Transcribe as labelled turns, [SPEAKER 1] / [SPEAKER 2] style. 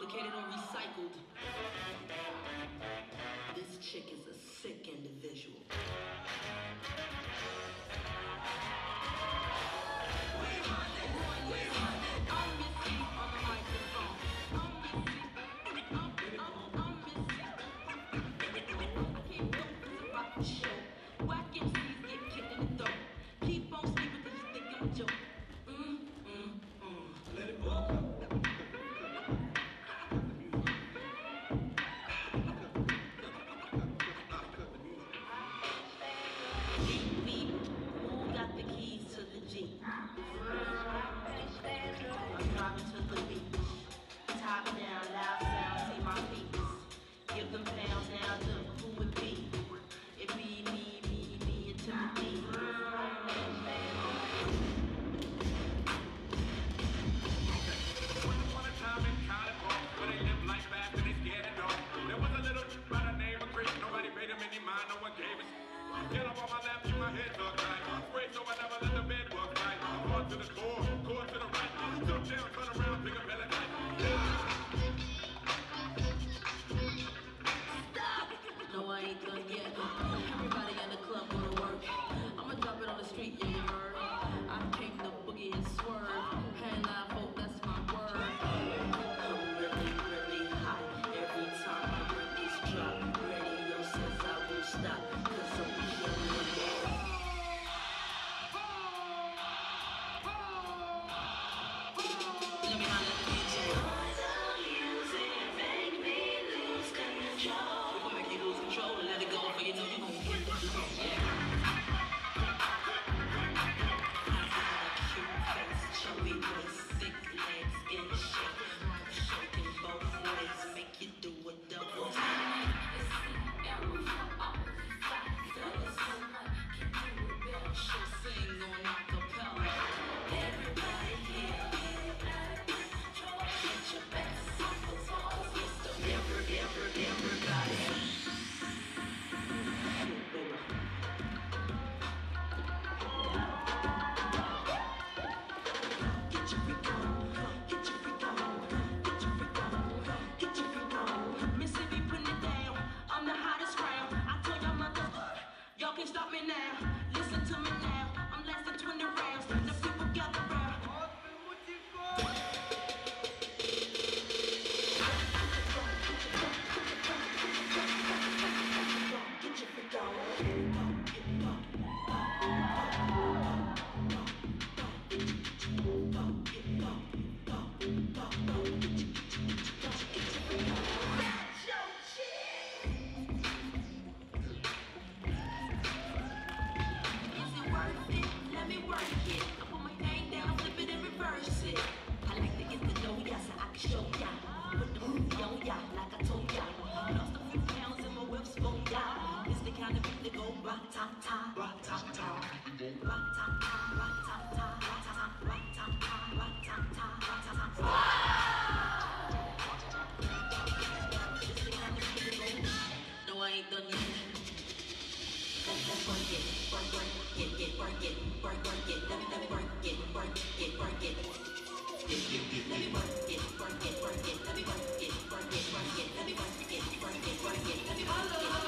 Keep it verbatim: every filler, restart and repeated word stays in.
[SPEAKER 1] duplicated or recycled. This chick is a sick individual.
[SPEAKER 2] Get up on my lap, keep my head tucked right. Spray so I never let the bed bug bite. Core to the core, core to the right. Jump down, turn around, pick a pellet light.
[SPEAKER 1] No, I ain't done yet. Everybody in the club go to work. I'ma drop it on the street, yeah, you heard. I came to boogie and swerve. Hand line folk, that's my word. I'm really, really hot every time I bring this drop. Radio says I won't stop. No, I ain't done yet. Work it, work, work, get, get, work it, work, work it, let me, let me work it, work it, work it. Get, get, get, let me work it, work it, work it, let me work it, work it, work it, let me work it, work it, work it, let me work it.